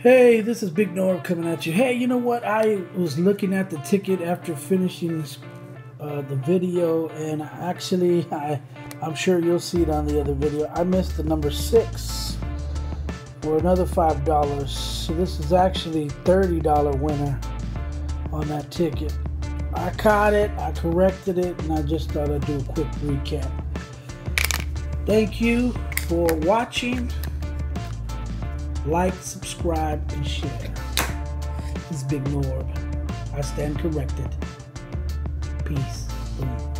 Hey, this is Big Norb coming at you. Hey, you know what? I was looking at the ticket after finishing the video, and actually, I'm sure you'll see it on the other video. I missed the number 6 for another $5. So this is actually $30 winner on that ticket. I caught it, I corrected it, and I just thought I'd do a quick recap. Thank you for watching. Like, subscribe, and share. This is Big Norb. I stand corrected. Peace. Boom.